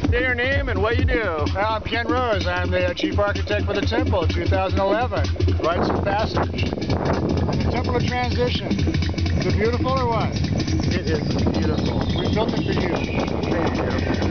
Say your name and what you do. I'm Ken Rose. I'm the chief architect for the temple, 2011. Rites of Passage. And the Temple of Transition. Is it beautiful or what? It is beautiful. We built it for you. Thank you.